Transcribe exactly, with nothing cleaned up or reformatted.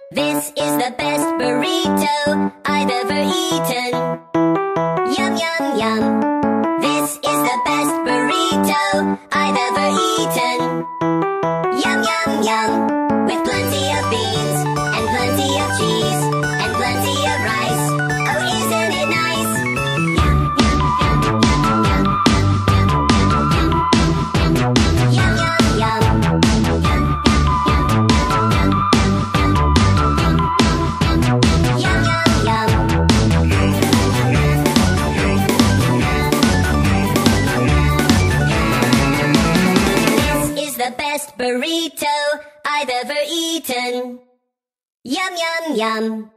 This is the best burrito I've ever eaten. Yum, yum, yum. This is the best burrito I've ever eaten. Yum, yum, yum. With plenty of beans and plenty of cheese and plenty of rice. Oh, isn't it nice? Yum, yum, yum, yum, yum, yum, yum, yum, yum. The best burrito I've ever eaten. Yum, yum, yum.